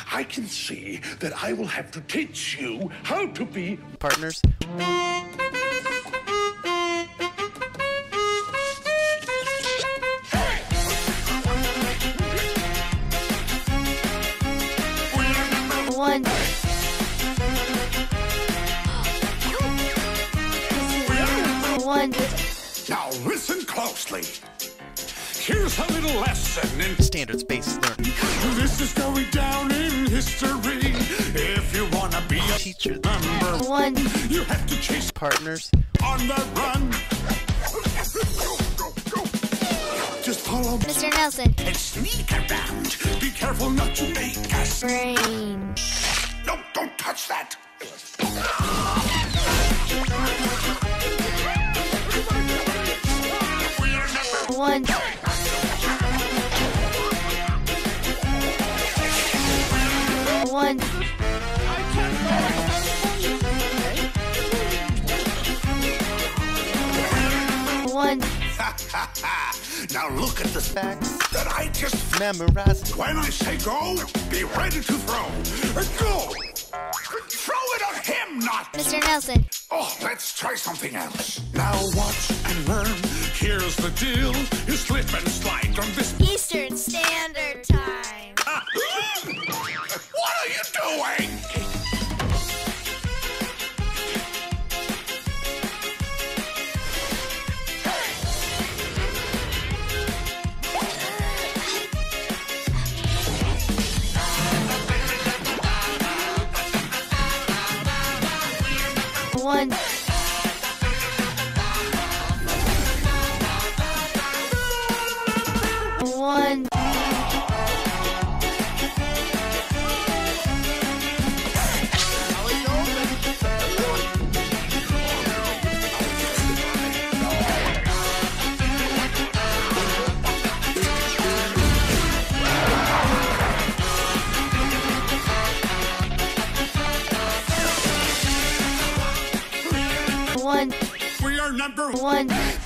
I can see that I will have to teach you how to be partners. One. One. Now listen closely. Here's a little lesson in Standards-based learning. This is going down in history. If you wanna be a Teacher. member, One. you have to chase Partners. on the run. Just follow me Mr. Nelson. and sneak around. Be careful not to make us. Brain. No, don't touch that. One. One. One. Now look at the Facts. that I just. Memorize. When I say go, be ready to throw. Go! Throw it on him, not. Mr. Nelson. Oh, let's try something else. Now watch and learn. Here's the deal. You slip and slide on this. Eastern Standard Time. What are you doing? One. One. One. We are number One.